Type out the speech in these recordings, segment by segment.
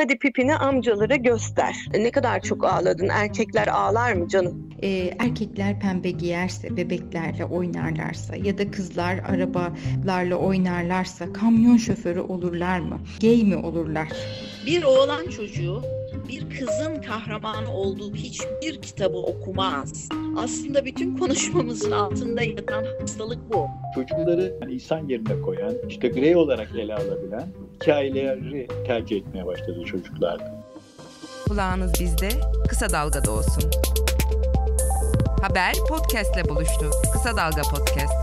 Hadi pipini amcalara göster. Ne kadar çok ağladın. Erkekler ağlar mı canım? Erkekler pembe giyerse, bebeklerle oynarlarsa ya da kızlar arabalarla oynarlarsa kamyon şoförü olurlar mı? Gay mi olurlar? Bir oğlan çocuğu bir kızın kahramanı olduğu hiçbir kitabı okumaz. Aslında bütün konuşmamızın altında yatan hastalık bu. Çocukları insan yerine koyan, birey olarak ele alabilen hikayeleri tercih etmeye başladı çocuklar. Kulağınız bizde, Kısa Dalga'da olsun. Haber podcast'le buluştu. Kısa Dalga Podcast.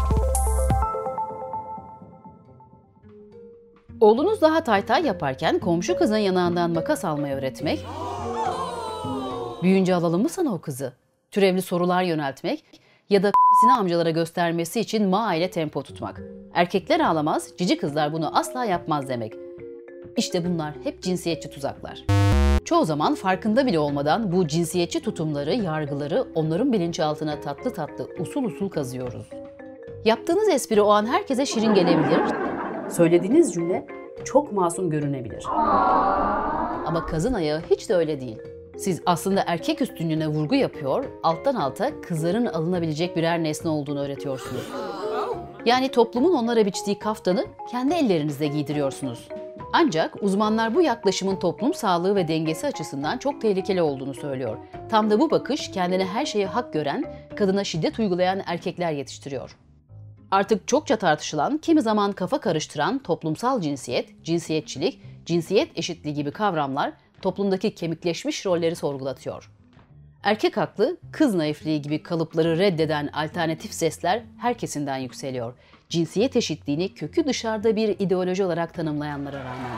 Oğlunuz daha taytay yaparken komşu kızın yanağından makas almayı öğretmek, büyüyünce alalım mı sana o kızı? Türevli sorular yöneltmek ya da p***sini amcalara göstermesi için ma ile tempo tutmak. Erkekler ağlamaz, cici kızlar bunu asla yapmaz demek. İşte bunlar hep cinsiyetçi tuzaklar. Çoğu zaman farkında bile olmadan bu cinsiyetçi tutumları, yargıları onların bilinçaltına tatlı tatlı, usul usul kazıyoruz. Yaptığınız espri o an herkese şirin gelebilir, söylediğiniz cümle çok masum görünebilir. Ama kazın ayağı hiç de öyle değil. Siz aslında erkek üstünlüğüne vurgu yapıyor, alttan alta kızların alınabilecek birer nesne olduğunu öğretiyorsunuz. Yani toplumun onlara biçtiği kaftanı kendi ellerinizle giydiriyorsunuz. Ancak uzmanlar bu yaklaşımın toplum sağlığı ve dengesi açısından çok tehlikeli olduğunu söylüyor. Tam da bu bakış kendine her şeye hak gören, kadına şiddet uygulayan erkekler yetiştiriyor. Artık çokça tartışılan, kimi zaman kafa karıştıran toplumsal cinsiyet, cinsiyetçilik, cinsiyet eşitliği gibi kavramlar toplumdaki kemikleşmiş rolleri sorgulatıyor. Erkek haklı, kız naifliği gibi kalıpları reddeden alternatif sesler herkesinden yükseliyor. Cinsiyet eşitliğini kökü dışarıda bir ideoloji olarak tanımlayanlara rağmen.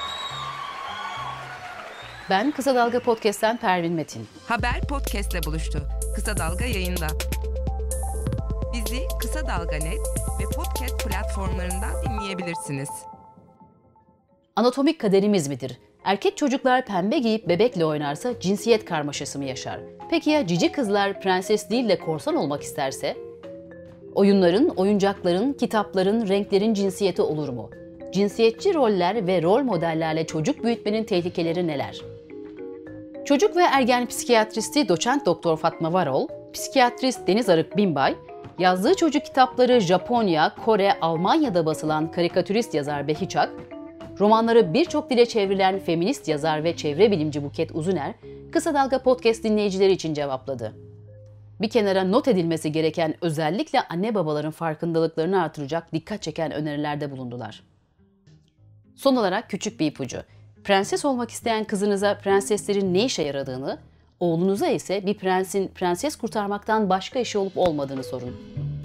Ben Kısa Dalga Podcast'ten Pervin Metin. Haber podcast'le buluştu. Kısa Dalga yayında. Bizi Kısa Dalga.net ve podcast platformlarından dinleyebilirsiniz. Anatomik kaderimiz midir? Erkek çocuklar pembe giyip bebekle oynarsa cinsiyet karmaşası mı yaşar? Peki ya cici kızlar prenses değil de korsan olmak isterse? Oyunların, oyuncakların, kitapların, renklerin cinsiyeti olur mu? Cinsiyetçi roller ve rol modellerle çocuk büyütmenin tehlikeleri neler? Çocuk ve ergen psikiyatristi doçent doktor Fatma Varol, psikiyatrist Deniz Arık Binbay, yazdığı çocuk kitapları Japonya, Kore, Almanya'da basılan karikatürist yazar Behi Çak, romanları birçok dile çevrilen feminist yazar ve çevre bilimci Buket Uzuner, Kısa Dalga Podcast dinleyicileri için cevapladı. Bir kenara not edilmesi gereken özellikle anne babaların farkındalıklarını artıracak dikkat çeken önerilerde bulundular. Son olarak küçük bir ipucu. Prenses olmak isteyen kızınıza prenseslerin ne işe yaradığını, oğlunuza ise bir prensin prenses kurtarmaktan başka işi olup olmadığını sorun.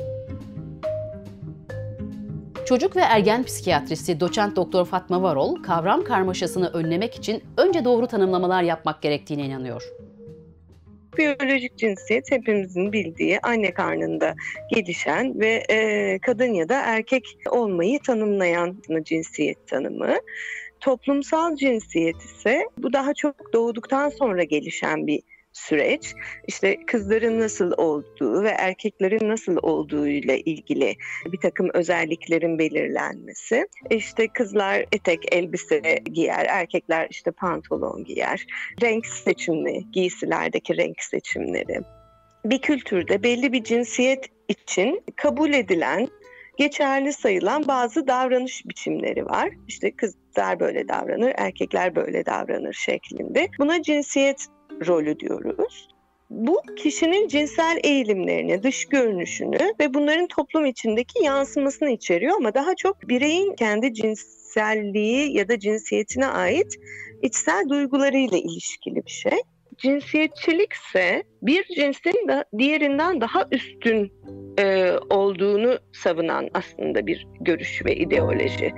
Çocuk ve ergen psikiyatristi doçent doktor Fatma Varol, kavram karmaşasını önlemek için önce doğru tanımlamalar yapmak gerektiğine inanıyor. Biyolojik cinsiyet hepimizin bildiği anne karnında gelişen ve kadın ya da erkek olmayı tanımlayan cinsiyet tanımı. Toplumsal cinsiyet ise bu daha çok doğduktan sonra gelişen bir süreç. İşte kızların nasıl olduğu ve erkeklerin nasıl olduğu ile ilgili bir takım özelliklerin belirlenmesi. İşte kızlar etek elbise giyer, erkekler işte pantolon giyer. Renk seçimleri, giysilerdeki renk seçimleri. Bir kültürde belli bir cinsiyet için kabul edilen, geçerli sayılan bazı davranış biçimleri var. İşte kızlar böyle davranır, erkekler böyle davranır şeklinde. Buna cinsiyet rolü diyoruz. Bu kişinin cinsel eğilimlerini, dış görünüşünü ve bunların toplum içindeki yansımasını içeriyor ama daha çok bireyin kendi cinselliği ya da cinsiyetine ait içsel duygularıyla ilişkili bir şey. Cinsiyetçilik ise bir cinsin diğerinden daha üstün olduğunu savunan aslında bir görüş ve ideoloji.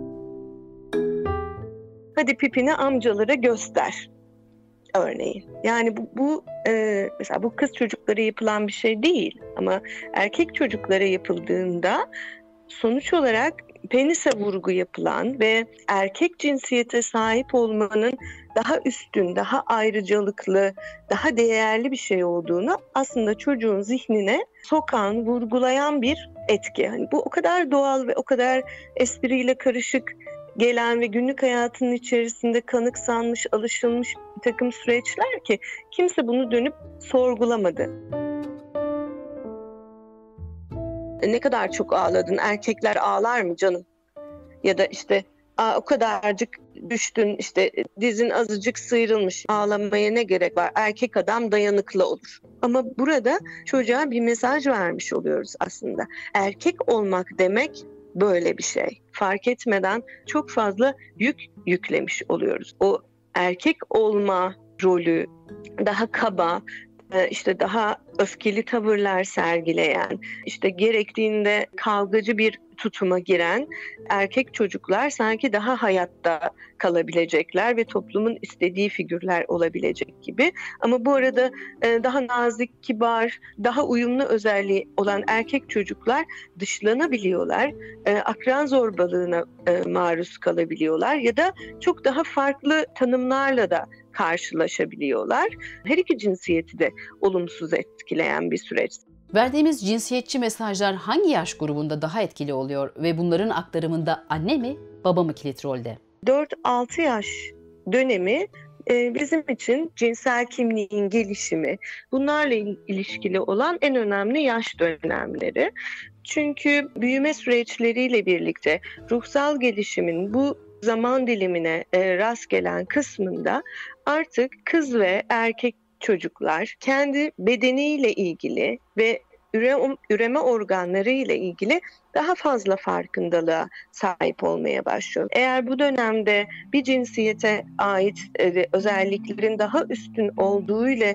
Hadi pipini amcalara göster. Örneğin. Yani bu mesela bu kız çocuklara yapılan bir şey değil ama erkek çocuklara yapıldığında sonuç olarak penise vurgu yapılan ve erkek cinsiyete sahip olmanın daha üstün, daha ayrıcalıklı, daha değerli bir şey olduğunu aslında çocuğun zihnine sokan, vurgulayan bir etki. Yani bu o kadar doğal ve o kadar espriyle karışık gelen ve günlük hayatının içerisinde kanıksanmış, alışılmış bir takım süreçler ki kimse bunu dönüp sorgulamadı. Ne kadar çok ağladın, erkekler ağlar mı canım? Ya da işte o kadarcık düştün, işte dizin azıcık sıyrılmış, ağlamaya ne gerek var? Erkek adam dayanıklı olur. Ama burada çocuğa bir mesaj vermiş oluyoruz aslında. Erkek olmak demek böyle bir şey. Fark etmeden çok fazla yük yüklemiş oluyoruz. O erkek olma rolü daha kaba, işte daha öfkeli tavırlar sergileyen, işte gerektiğinde kavgacı bir tutuma giren erkek çocuklar sanki daha hayatta kalabilecekler ve toplumun istediği figürler olabilecek gibi. Ama bu arada daha nazik, kibar, daha uyumlu özelliği olan erkek çocuklar dışlanabiliyorlar, akran zorbalığına maruz kalabiliyorlar ya da çok daha farklı tanımlarla da karşılaşabiliyorlar. Her iki cinsiyeti de olumsuz etkileyen bir süreç. Verdiğimiz cinsiyetçi mesajlar hangi yaş grubunda daha etkili oluyor ve bunların aktarımında anne mi, baba mı kilit rolde? 4-6 yaş dönemi bizim için cinsel kimliğin gelişimi, bunlarla ilişkili olan en önemli yaş dönemleri. Çünkü büyüme süreçleriyle birlikte ruhsal gelişimin bu zaman dilimine rast gelen kısmında artık kız ve erkek çocuklar kendi bedeniyle ilgili ve üreme organları ile ilgili daha fazla farkındalığa sahip olmaya başlıyor. Eğer bu dönemde bir cinsiyete ait özelliklerin daha üstün olduğu ile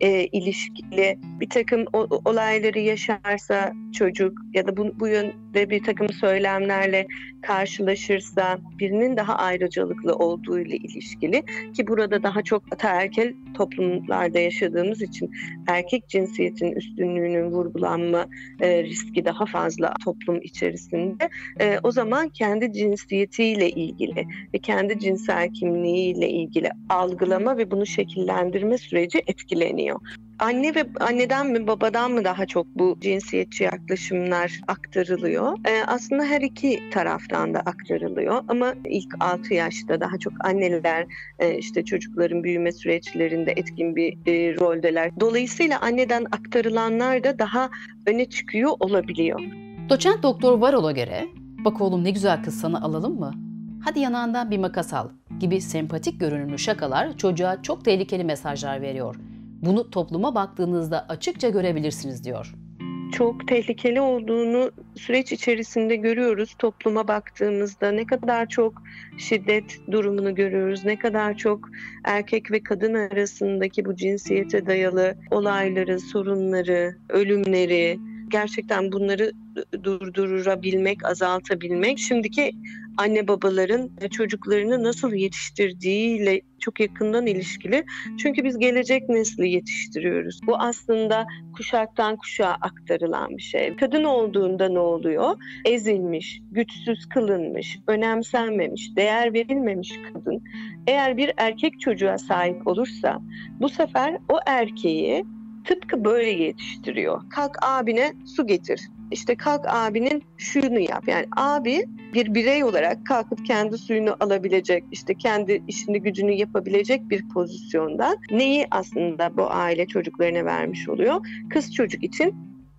ilişkili bir takım olayları yaşarsa çocuk ya da bu yönde bir takım söylemlerle karşılaşırsa, birinin daha ayrıcalıklı olduğu ile ilişkili, ki burada daha çok ataerkil toplumlarda yaşadığımız için erkek cinsiyetinin üstünlüğünün vurgulanma riski daha fazla toplum içerisinde, o zaman kendi cinsiyetiyle ilgili ve kendi cinsel kimliğiyle ilgili algılama ve bunu şekillendirme süreci etkileniyor. Anne ve anneden mi babadan mı daha çok bu cinsiyetçi yaklaşımlar aktarılıyor? Aslında her iki taraftan da aktarılıyor ama ilk 6 yaşta daha çok anneler işte çocukların büyüme süreçlerinde etkin bir roldeler. Dolayısıyla anneden aktarılanlar da daha öne çıkıyor olabiliyor. Doçent Doktor Varol'a göre "Bak oğlum ne güzel kız, sana alalım mı? Hadi yanağından bir makas al" gibi sempatik görünümlü şakalar çocuğa çok tehlikeli mesajlar veriyor. Bunu topluma baktığınızda açıkça görebilirsiniz diyor. Çok tehlikeli olduğunu süreç içerisinde görüyoruz. Topluma baktığımızda ne kadar çok şiddet durumunu görüyoruz, ne kadar çok erkek ve kadın arasındaki bu cinsiyete dayalı olayları, sorunları, ölümleri, gerçekten bunları durdurabilmek, azaltabilmek, şimdiki anne babaların çocuklarını nasıl yetiştirdiğiyle çok yakından ilişkili. Çünkü biz gelecek nesli yetiştiriyoruz. Bu aslında kuşaktan kuşağa aktarılan bir şey. Kadın olduğunda ne oluyor? Ezilmiş, güçsüz kılınmış, önemsenmemiş, değer verilmemiş kadın. Eğer bir erkek çocuğa sahip olursa bu sefer o erkeği tıpkı böyle yetiştiriyor. Kalk abine su getir. İşte kalk abinin şunu yap. Yani abi bir birey olarak kalkıp kendi suyunu alabilecek, işte kendi işini gücünü yapabilecek bir pozisyondan neyi aslında bu aile çocuklarına vermiş oluyor? Kız çocuk için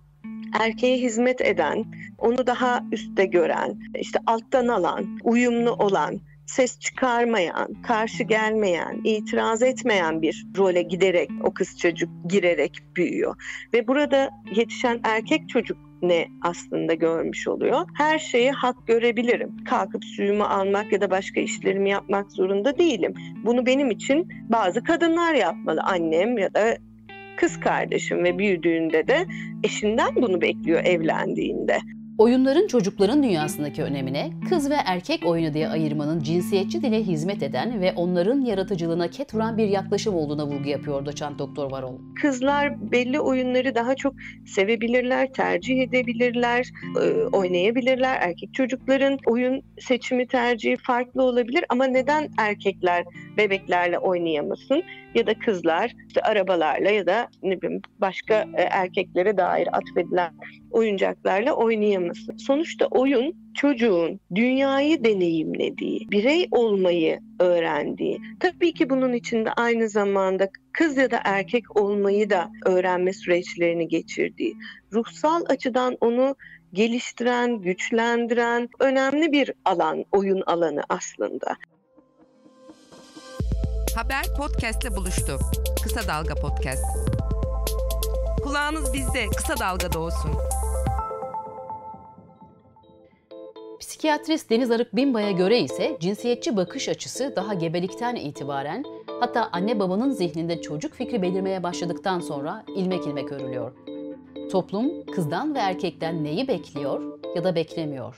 erkeğe hizmet eden, onu daha üstte gören, işte alttan alan, uyumlu olan, ses çıkarmayan, karşı gelmeyen, itiraz etmeyen bir role giderek o kız çocuk girerek büyüyor. Ve burada yetişen erkek çocuk ne aslında görmüş oluyor? Her şeyi hak görebilirim. Kalkıp suyumu almak ya da başka işlerimi yapmak zorunda değilim. Bunu benim için bazı kadınlar yapmalı. Annem ya da kız kardeşim ve büyüdüğünde de eşinden bunu bekliyor evlendiğinde. Oyunların çocukların dünyasındaki önemine kız ve erkek oyunu diye ayırmanın cinsiyetçi dile hizmet eden ve onların yaratıcılığına ket vuran bir yaklaşım olduğuna vurgu yapıyor Doçent Doktor Varol. Kızlar belli oyunları daha çok sevebilirler, tercih edebilirler, oynayabilirler. Erkek çocukların oyun seçimi tercihi farklı olabilir ama neden erkekler bebeklerle oynayamasın ya da kızlar işte arabalarla ya da ne bileyim başka erkeklere dair atfedilen oyuncaklarla oynayamasın? olması. Sonuçta oyun çocuğun dünyayı deneyimlediği, birey olmayı öğrendiği, tabii ki bunun içinde aynı zamanda kız ya da erkek olmayı da öğrenme süreçlerini geçirdiği, ruhsal açıdan onu geliştiren, güçlendiren önemli bir alan, oyun alanı aslında. Haber podcast'le buluştu. Kısa Dalga Podcast. Kulağınız bizde, Kısa Dalga'da olsun. Psikiyatrist Deniz Arık Binbay'a göre ise cinsiyetçi bakış açısı daha gebelikten itibaren, hatta anne babanın zihninde çocuk fikri belirmeye başladıktan sonra ilmek ilmek örülüyor. Toplum kızdan ve erkekten neyi bekliyor ya da beklemiyor?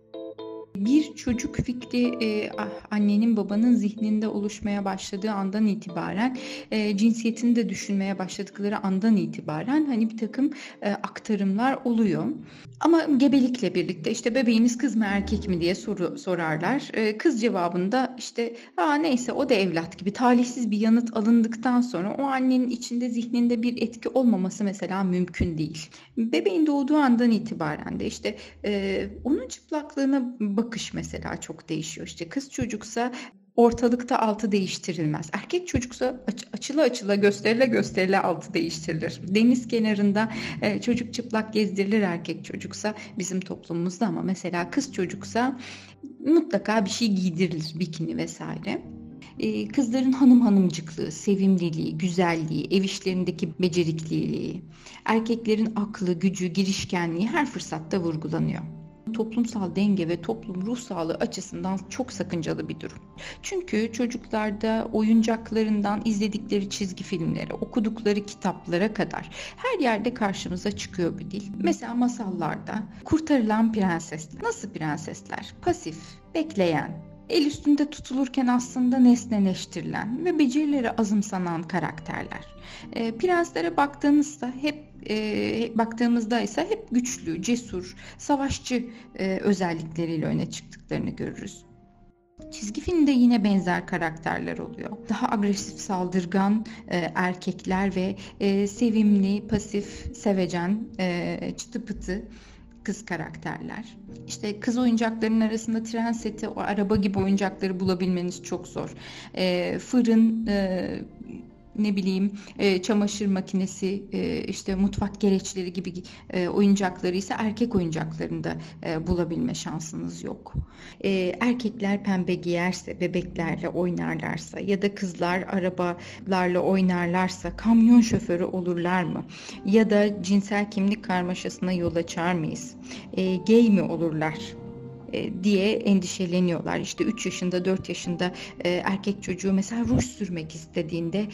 Bir çocuk fikri annenin babanın zihninde oluşmaya başladığı andan itibaren, cinsiyetini de düşünmeye başladıkları andan itibaren hani bir takım aktarımlar oluyor. Ama gebelikle birlikte işte bebeğiniz kız mı erkek mi diye sorarlar. Kız cevabında işte neyse o da evlat gibi talihsiz bir yanıt alındıktan sonra o annenin içinde zihninde bir etki olmaması mesela mümkün değil. Bebeğin doğduğu andan itibaren de işte onun çıplaklığına bakış mesela çok değişiyor. İşte kız çocuksa ortalıkta altı değiştirilmez. Erkek çocuksa açıla gösterile altı değiştirilir. Deniz kenarında çocuk çıplak gezdirilir erkek çocuksa bizim toplumumuzda, ama mesela kız çocuksa mutlaka bir şey giydirilir, bikini vesaire. Kızların hanımcıklığı, sevimliliği, güzelliği, ev işlerindeki becerikliliği, erkeklerin aklı, gücü, girişkenliği her fırsatta vurgulanıyor. Toplumsal denge ve toplum ruh sağlığı açısından çok sakıncalı bir durum. Çünkü çocuklarda oyuncaklarından izledikleri çizgi filmlere, okudukları kitaplara kadar her yerde karşımıza çıkıyor bu dil. Mesela masallarda kurtarılan prensesler. Nasıl prensesler? Pasif, bekleyen, el üstünde tutulurken aslında nesneleştirilen ve becerileri azımsanan karakterler. Prenslere baktığımızda ise hep güçlü, cesur, savaşçı özellikleriyle öne çıktıklarını görürüz. Çizgi filmde yine benzer karakterler oluyor. Daha agresif, saldırgan erkekler ve sevimli, pasif, sevecen, çıtı pıtı kız karakterler. İşte kız oyuncaklarının arasında tren seti, o araba gibi oyuncakları bulabilmeniz çok zor. Fırın, çamaşır makinesi, işte mutfak gereçleri gibi oyuncakları ise erkek oyuncaklarında bulabilme şansınız yok. Erkekler pembe giyerse, bebeklerle oynarlarsa ya da kızlar arabalarla oynarlarsa kamyon şoförü olurlar mı? Ya da cinsel kimlik karmaşasına yol açar mıyız? Gay mi olurlar diye endişeleniyorlar. İşte 3 yaşında, 4 yaşında erkek çocuğu mesela ruj sürmek istediğinde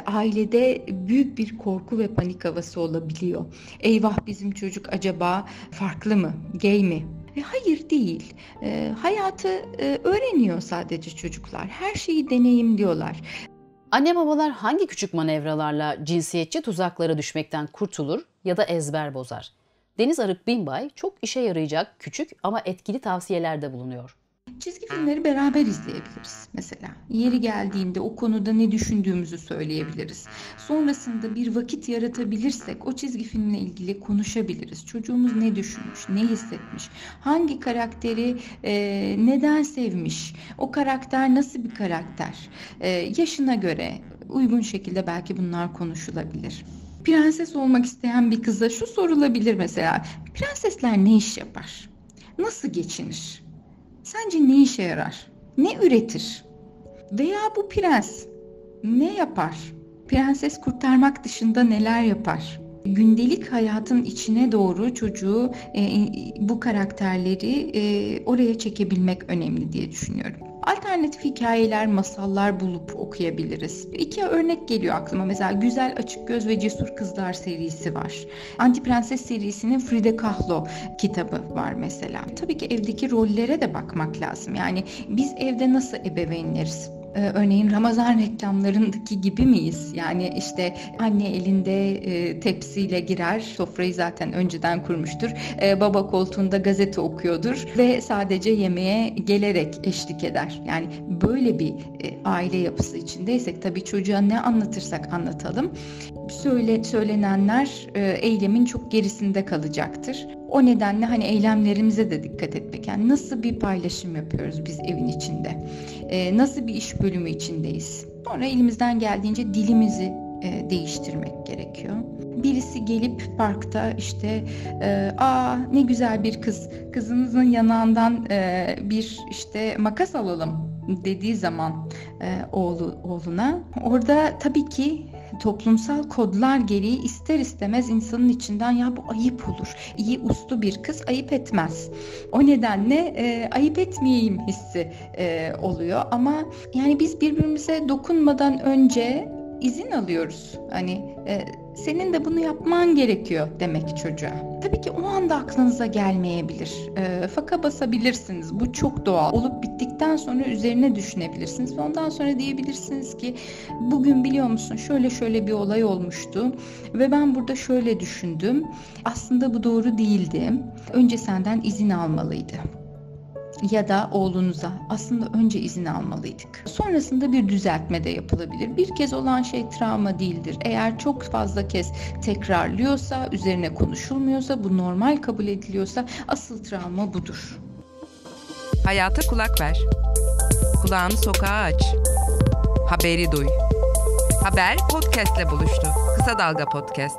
ailede büyük bir korku ve panik havası olabiliyor. Eyvah, bizim çocuk acaba farklı mı, gay mi? Hayır, değil. Hayatı öğreniyor sadece çocuklar. Her şeyi deneyimliyorlar. Anne babalar hangi küçük manevralarla cinsiyetçi tuzaklara düşmekten kurtulur ya da ezber bozar? Deniz Arık Binbay çok işe yarayacak küçük ama etkili tavsiyelerde bulunuyor. Çizgi filmleri beraber izleyebiliriz mesela. Yeri geldiğinde o konuda ne düşündüğümüzü söyleyebiliriz. Sonrasında bir vakit yaratabilirsek o çizgi filmle ilgili konuşabiliriz. Çocuğumuz ne düşünmüş, ne hissetmiş, hangi karakteri neden sevmiş, o karakter nasıl bir karakter, yaşına göre uygun şekilde belki bunlar konuşulabilir. Prenses olmak isteyen bir kıza şu sorulabilir mesela: prensesler ne iş yapar? Nasıl geçinir? Sence ne işe yarar? Ne üretir? Veya bu prens ne yapar? Prenses kurtarmak dışında neler yapar? Gündelik hayatın içine doğru çocuğu bu karakterleri oraya çekebilmek önemli diye düşünüyorum. Alternatif hikayeler, masallar bulup okuyabiliriz. 2 örnek geliyor aklıma. Mesela Güzel, Açık Göz ve Cesur Kızlar serisi var. Anti Prenses serisinin Frida Kahlo kitabı var mesela. Tabii ki evdeki rollere de bakmak lazım. Yani biz evde nasıl ebeveynleriz? Örneğin Ramazan reklamlarındaki gibi miyiz? Yani işte anne elinde tepsiyle girer, sofrayı zaten önceden kurmuştur. Baba koltuğunda gazete okuyordur ve sadece yemeğe gelerek eşlik eder. Yani böyle bir aile yapısı içindeysek tabii çocuğa ne anlatırsak anlatalım, söylenenler eylemin çok gerisinde kalacaktır. O nedenle hani eylemlerimize de dikkat etmek. Yani nasıl bir paylaşım yapıyoruz biz evin içinde? Nasıl bir iş bölümü içindeyiz? Sonra elimizden geldiğince dilimizi değiştirmek gerekiyor. Birisi gelip parkta işte ne güzel bir kız, kızınızın yanağından bir işte makas alalım dediği zaman oğluna, orada tabii ki toplumsal kodlar gereği ister istemez insanın içinden ya bu ayıp olur. İyi uslu bir kız ayıp etmez. O nedenle ayıp etmeyeyim hissi oluyor. Ama yani biz birbirimize dokunmadan önce izin alıyoruz. Hani senin de bunu yapman gerekiyor demek çocuğa. Tabii ki o anda aklınıza gelmeyebilir. Faka basabilirsiniz. Bu çok doğal. Olup bittikten sonra üzerine düşünebilirsiniz. Ve ondan sonra diyebilirsiniz ki bugün biliyor musun şöyle bir olay olmuştu. Ve ben burada şöyle düşündüm. Aslında bu doğru değildi. Önce senden izin almalıydı. Ya da oğlunuza aslında önce izin almalıydık. Sonrasında bir düzeltme de yapılabilir. Bir kez olan şey travma değildir. Eğer çok fazla kez tekrarlıyorsa, üzerine konuşulmuyorsa, bu normal kabul ediliyorsa asıl travma budur. Hayata kulak ver. Kulağını sokağa aç. Haberi duy. Haber podcast'le buluştu. Kısa Dalga Podcast.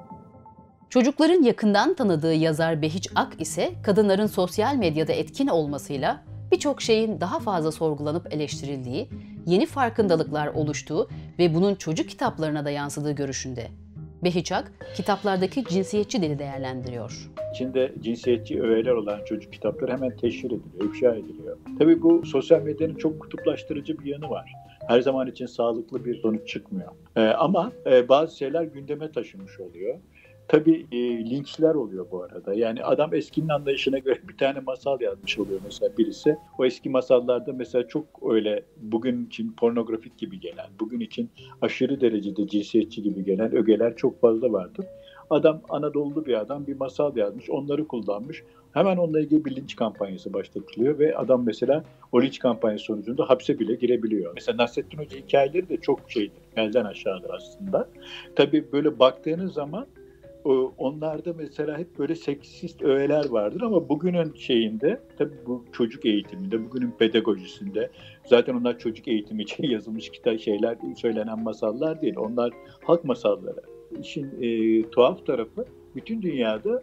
Çocukların yakından tanıdığı yazar Behiç Ak ise kadınların sosyal medyada etkin olmasıyla birçok şeyin daha fazla sorgulanıp eleştirildiği, yeni farkındalıklar oluştuğu ve bunun çocuk kitaplarına da yansıdığı görüşünde. Behiç Ak, kitaplardaki cinsiyetçi dili değerlendiriyor. İçinde cinsiyetçi öğeler olan çocuk kitapları hemen teşhir ediliyor, ifşa ediliyor. Tabii bu sosyal medyanın çok kutuplaştırıcı bir yanı var. Her zaman için sağlıklı bir sonuç çıkmıyor. Ama bazı şeyler gündeme taşınmış oluyor. Tabii linçler oluyor bu arada. Yani adam eskinin anlayışına göre bir tane masal yazmış oluyor mesela birisi. O eski masallarda mesela çok öyle bugün için pornografik gibi gelen, bugün için aşırı derecede cinsiyetçi gibi gelen ögeler çok fazla vardır. Adam Anadolu'lu bir adam bir masal yazmış, onları kullanmış. Hemen onunla ilgili bir linç kampanyası başlatılıyor ve adam mesela o linç kampanyası sonucunda hapse bile girebiliyor. Mesela Nasrettin Hoca hikayeleri de çok şeydir, belden aşağıdır aslında. Tabii böyle baktığınız zaman onlarda mesela hep böyle seksist öğeler vardır ama bugünün şeyinde tabii bu çocuk eğitiminde, bugünün pedagojisinde zaten onlar çocuk eğitimi için yazılmış şeyler, söylenen masallar değil. Onlar halk masalları. İşin tuhaf tarafı bütün dünyada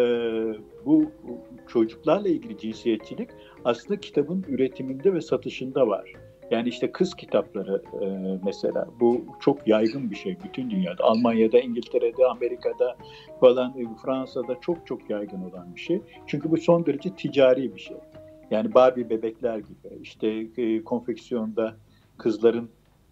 bu çocuklarla ilgili cinsiyetçilik aslında kitabın üretiminde ve satışında var. Yani işte kız kitapları mesela bu çok yaygın bir şey bütün dünyada. Almanya'da, İngiltere'de, Amerika'da falan, Fransa'da çok yaygın olan bir şey. Çünkü bu son derece ticari bir şey. Yani Barbie bebekler gibi, işte konfeksiyonda kızların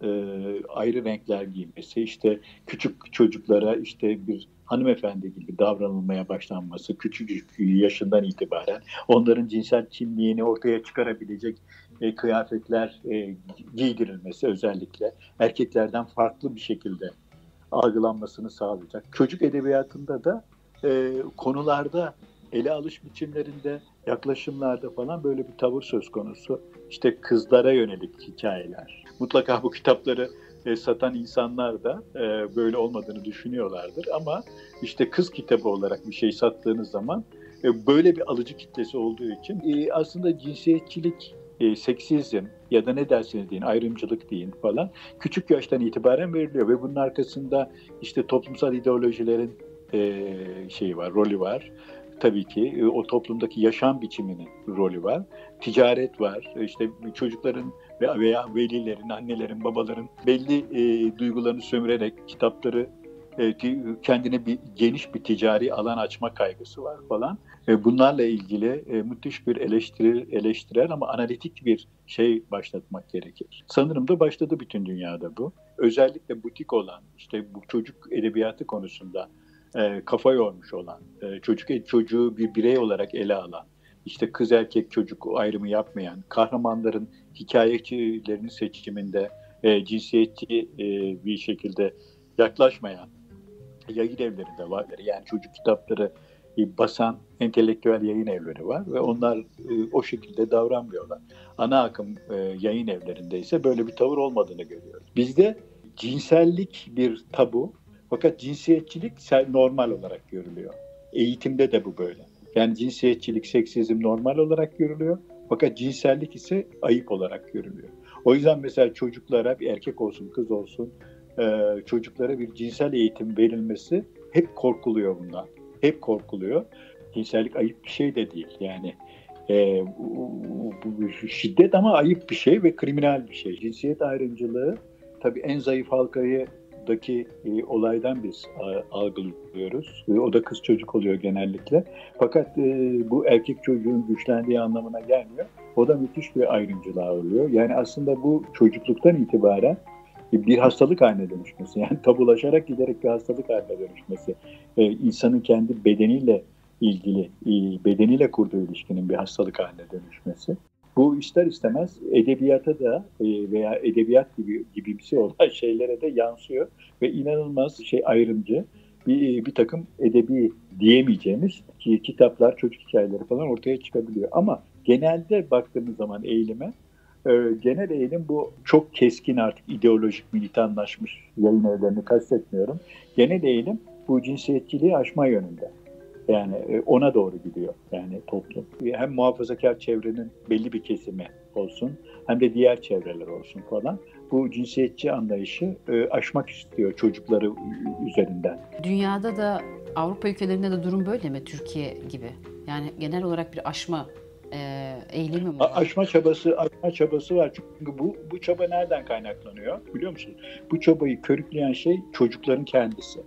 ayrı renkler giymesi, işte küçük çocuklara işte bir hanımefendi gibi davranılmaya başlanması, küçücük yaşından itibaren onların cinsel kimliğini ortaya çıkarabilecek kıyafetler giydirilmesi, özellikle erkeklerden farklı bir şekilde algılanmasını sağlayacak. Çocuk edebiyatında da konularda, ele alış biçimlerinde, yaklaşımlarda falan böyle bir tavır söz konusu. İşte kızlara yönelik hikayeler. Mutlaka bu kitapları satan insanlar da böyle olmadığını düşünüyorlardır. Ama işte kız kitabı olarak bir şey sattığınız zaman böyle bir alıcı kitlesi olduğu için aslında cinsiyetçilik, seksizm ya da ne derseniz deyin, ayrımcılık deyin falan küçük yaştan itibaren veriliyor ve bunun arkasında işte toplumsal ideolojilerin rolü var. Tabii ki o toplumdaki yaşam biçiminin rolü var. Ticaret var. İşte çocukların veya velilerin, annelerin, babaların belli duygularını sömürerek kitapları kendine geniş bir ticari alan açma kaygısı var falan. Bunlarla ilgili müthiş bir eleştirel ama analitik bir şey başlatmak gerekir. Sanırım da başladı bütün dünyada bu. Özellikle butik olan, işte bu çocuk edebiyatı konusunda kafa yormuş olan, çocuğu bir birey olarak ele alan, işte kız erkek çocuk ayrımı yapmayan, kahramanların hikayecilerin seçiminde cinsiyetçi bir şekilde yaklaşmayan yayın evleri de var. Yani çocuk kitapları basan entelektüel yayın evleri var ve onlar o şekilde davranmıyorlar. Ana akım yayın evlerinde ise böyle bir tavır olmadığını görüyoruz. Bizde cinsellik bir tabu, fakat cinsiyetçilik normal olarak görülüyor. Eğitimde de bu böyle. Yani cinsiyetçilik, seksizm normal olarak görülüyor. Fakat cinsellik ise ayıp olarak görülüyor. O yüzden mesela çocuklara, bir erkek olsun, kız olsun, çocuklara bir cinsel eğitim verilmesi hep korkuluyor bundan. Hep korkuluyor. Cinsellik ayıp bir şey de değil. Yani bu şiddet ama ayıp bir şey ve kriminal bir şey. Cinsiyet ayrımcılığı tabii en zayıf halkadaki olaydan biz algılıyoruz. O da kız çocuk oluyor genellikle. Fakat bu erkek çocuğun güçlendiği anlamına gelmiyor. O da müthiş bir ayrımcılığa oluyor. Yani aslında bu çocukluktan itibaren bir hastalık haline dönüşmesi. Yani tabulaşarak giderek bir hastalık haline dönüşmesi. İnsanın kendi bedeniyle ilgili, bedeniyle kurduğu ilişkinin bir hastalık haline dönüşmesi. Bu ister istemez edebiyata da veya edebiyat gibi bir şey olan şeylere de yansıyor ve inanılmaz ayrımcı bir takım edebi diyemeyeceğimiz kitaplar, çocuk hikayeleri falan ortaya çıkabiliyor. Ama genelde baktığımız zaman eğilime, genel eğilim bu çok keskin artık ideolojik militanlaşmış yayın evlerini kastetmiyorum. Genel eğilim bu cinsiyetçiliği aşma yönünde. Yani ona doğru gidiyor yani toplum. Hem muhafazakar çevrenin belli bir kesimi olsun hem de diğer çevreler olsun falan. Bu cinsiyetçi anlayışı aşmak istiyor çocukları üzerinden. Dünyada da Avrupa ülkelerinde de durum böyle mi, Türkiye gibi? Yani genel olarak bir aşma eğilimi mi var? Aşma çabası var. Çünkü bu çaba nereden kaynaklanıyor biliyor musunuz? Bu çabayı körükleyen şey çocukların kendisi.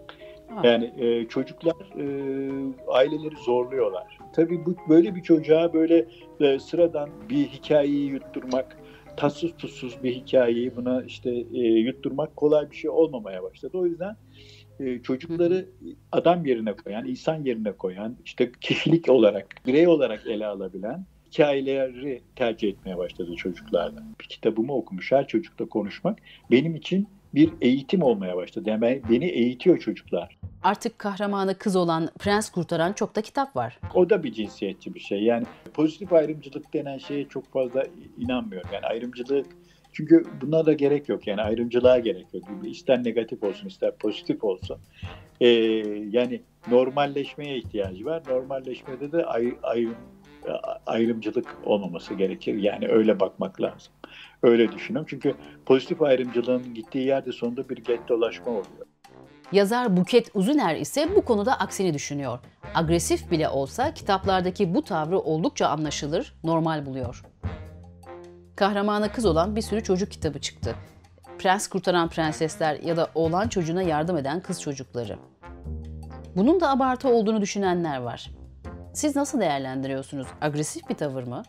Yani çocuklar aileleri zorluyorlar. Tabii böyle bir çocuğa böyle sıradan bir hikayeyi yutturmak, tatsız tuzsuz bir hikayeyi buna yutturmak kolay bir şey olmamaya başladı. O yüzden çocukları adam yerine koyan, insan yerine koyan, kişilik olarak, birey olarak ele alabilen hikayeleri tercih etmeye başladı çocuklarla. Bir kitabımı okumuş her çocukla konuşmak benim için bir eğitim olmaya başladı. Yani beni eğitiyor çocuklar. Artık kahramanı kız olan, prens kurtaran çok da kitap var. O da bir cinsiyetçi bir şey. Yani pozitif ayrımcılık denen şeye çok fazla inanmıyorum. Yani ayrımcılık, çünkü buna da gerek yok. Yani ayrımcılığa gerek yok. İster negatif olsun, ister pozitif olsun. Yani normalleşmeye ihtiyacı var. Normalleşmede de ayrımcılık olmaması gerekir. Yani öyle bakmak lazım. Öyle düşünüyorum. Çünkü pozitif ayrımcılığın gittiği yerde sonunda bir gettolaşma oluyor. Yazar Buket Uzuner ise bu konuda aksini düşünüyor. Agresif bile olsa kitaplardaki bu tavrı oldukça anlaşılır, normal buluyor. Kahramanı kız olan bir sürü çocuk kitabı çıktı. Prens kurtaran prensesler ya da oğlan çocuğuna yardım eden kız çocukları. Bunun da abartı olduğunu düşünenler var. Siz nasıl değerlendiriyorsunuz? Agresif bir tavır mı?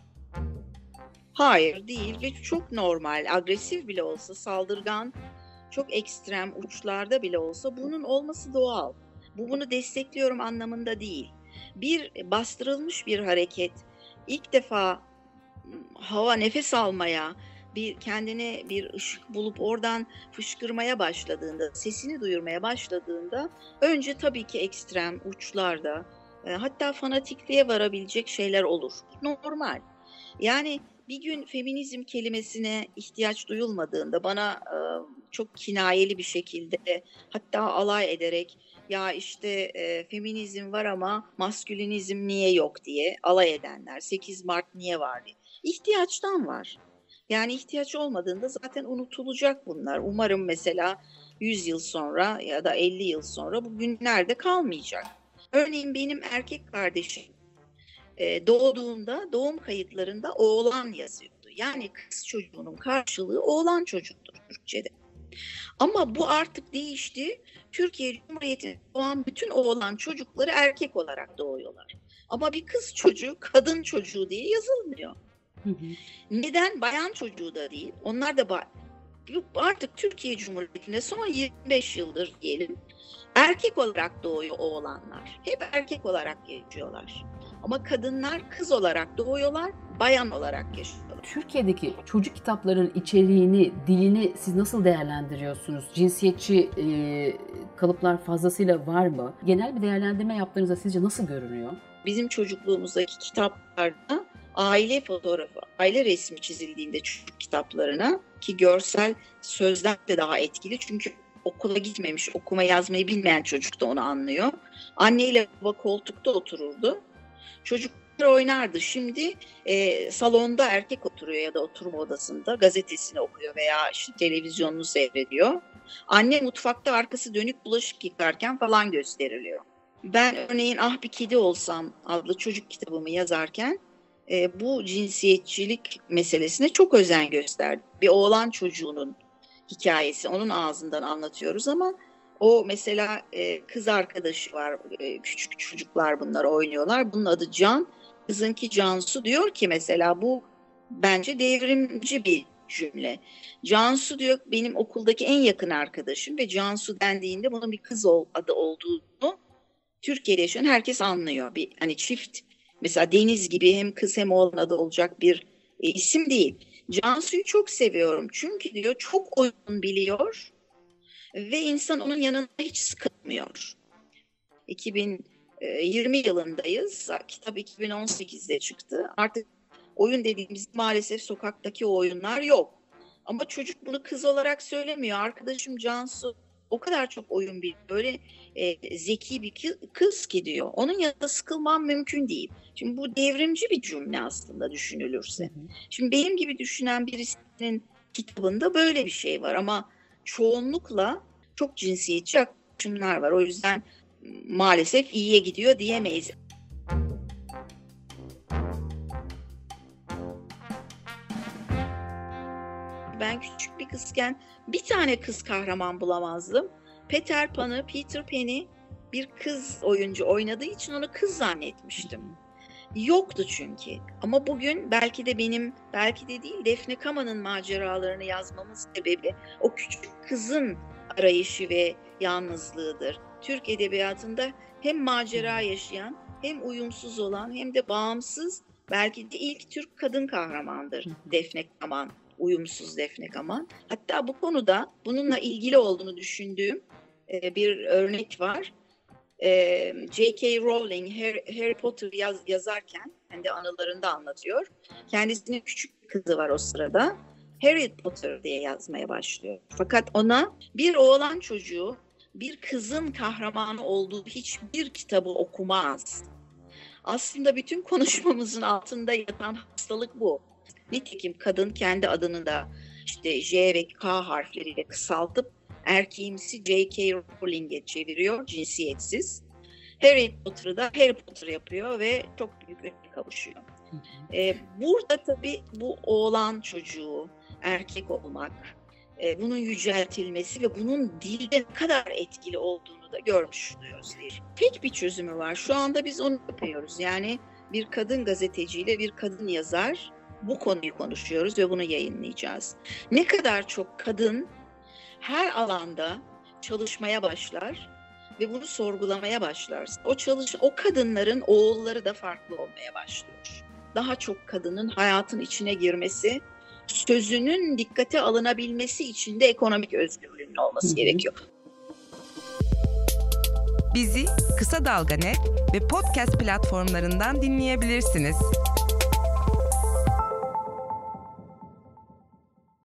Hayır, değil ve çok normal. Agresif bile olsa, saldırgan, çok ekstrem uçlarda bile olsa bunun olması doğal. Bunu destekliyorum anlamında değil. Bir bastırılmış bir hareket, ilk defa nefes almaya, kendine bir ışık bulup oradan fışkırmaya başladığında, sesini duyurmaya başladığında önce tabii ki ekstrem uçlarda, hatta fanatikliğe varabilecek şeyler olur. Normal. Yani bir gün feminizm kelimesine ihtiyaç duyulmadığında bana çok kinayeli bir şekilde, hatta alay ederek ya feminizm var ama maskülinizm niye yok diye alay edenler, 8 Mart niye var diye. İhtiyaçtan var. Yani ihtiyaç olmadığında zaten unutulacak bunlar. Umarım mesela 100 yıl sonra ya da 50 yıl sonra bu günlerde kalmayacak. Örneğin benim erkek kardeşim doğduğunda doğum kayıtlarında oğlan yazıyordu. Yani kız çocuğunun karşılığı oğlan çocuktur Türkçe'de. Ama bu artık değişti. Türkiye Cumhuriyeti'nde doğan bütün oğlan çocukları erkek olarak doğuyorlar. Ama bir kız çocuğu kadın çocuğu diye yazılmıyor. Neden? Bayan çocuğu da değil. Onlar da artık Türkiye Cumhuriyeti'nde son 25 yıldır diyelim erkek olarak doğuyor oğlanlar. Hep erkek olarak yaşıyorlar. Ama kadınlar kız olarak doğuyorlar, bayan olarak yaşıyorlar. Türkiye'deki çocuk kitapların içeriğini, dilini siz nasıl değerlendiriyorsunuz? Cinsiyetçi kalıplar fazlasıyla var mı? Genel bir değerlendirme yaptığınızda sizce nasıl görünüyor? Bizim çocukluğumuzdaki kitaplarda aile fotoğrafı, aile resmi çizildiğinde çocuk kitaplarına, ki görsel sözler de daha etkili çünkü okula gitmemiş, okuma yazmayı bilmeyen çocuk da onu anlıyor. Anne ile baba koltukta otururdu. Çocuklar oynardı. Şimdi salonda erkek oturuyor ya da oturma odasında gazetesini okuyor veya işte televizyonunu seyrediyor. Anne mutfakta arkası dönük bulaşık yıkarken falan gösteriliyor. Ben örneğin Ah Bir Kedi Olsam adlı çocuk kitabımı yazarken bu cinsiyetçilik meselesine çok özen gösterdim. Bir oğlan çocuğunun hikayesi, onun ağzından anlatıyoruz ama o mesela kız arkadaşı var, küçük çocuklar bunlar oynuyorlar. Bunun adı Can, kızınki Cansu. Diyor ki mesela bu bence devrimci bir cümle. Cansu diyor benim okuldaki en yakın arkadaşım ve Cansu dendiğinde bunun bir kız adı olduğunu Türkiye'de yaşayan herkes anlıyor. Bir hani çift mesela Deniz gibi hem kız hem oğlan adı olacak bir isim değil. Cansu'yu çok seviyorum çünkü diyor çok oyun biliyor ve insan onun yanında hiç sıkılmıyor. 2020 yılındayız. Kitap 2018'de çıktı. Artık oyun dediğimiz maalesef sokaktaki o oyunlar yok. Ama çocuk bunu kız olarak söylemiyor. Arkadaşım Cansu o kadar çok oyun biliyor. Böyle zeki bir kız ki diyor. Onun yanında sıkılmam mümkün değil. Şimdi bu devrimci bir cümle aslında düşünülürse. Şimdi benim gibi düşünen birisinin kitabında böyle bir şey var ama çoğunlukla çok cinsiyetçi yaklaşımlar var. O yüzden maalesef iyiye gidiyor diyemeyiz. Ben küçük bir kızken bir tane kız kahraman bulamazdım. Peter Pan'ı bir kız oyuncu oynadığı için onu kız zannetmiştim. Yoktu çünkü. Ama bugün belki de değil Defne Kama'nın maceralarını yazmamın sebebi o küçük kızın arayışı ve yalnızlığıdır. Türk edebiyatında hem macera yaşayan, hem uyumsuz olan, hem de bağımsız belki de ilk Türk kadın kahramandır Defne Kaman. Uyumsuz Defne Kaman. Hatta bu konuda bununla ilgili olduğunu düşündüğüm bir örnek var. J.K. Rowling Harry Potter yazarken kendi anılarında anlatıyor. Kendisinin küçük bir kızı var o sırada. Harry Potter diye yazmaya başlıyor. Fakat ona bir oğlan çocuğu bir kızın kahramanı olduğu hiçbir kitabı okumaz. Aslında bütün konuşmamızın altında yatan hastalık bu. Nitekim kadın kendi adını da işte J ve K harfleriyle kısaltıp erkeğimsi J.K. Rowling'e çeviriyor, cinsiyetsiz. Harry Potter'ı da Harry Potter yapıyor ve çok büyük öne kavuşuyor. Burada tabii bu oğlan çocuğu, erkek olmak, bunun yüceltilmesi ve bunun dilde ne kadar etkili olduğunu da görmüş oluyoruz. Tek bir çözümü var. Şu anda biz onu yapıyoruz. Yani bir kadın gazeteciyle bir kadın yazar bu konuyu konuşuyoruz ve bunu yayınlayacağız. Ne kadar çok kadın her alanda çalışmaya başlar ve bunu sorgulamaya başlarsa o kadınların oğulları da farklı olmaya başlıyor. Daha çok kadının hayatın içine girmesi, sözünün dikkate alınabilmesi için de ekonomik özgürlüğün olması gerekiyor. Bizi Kısa Dalga Net ve podcast platformlarından dinleyebilirsiniz.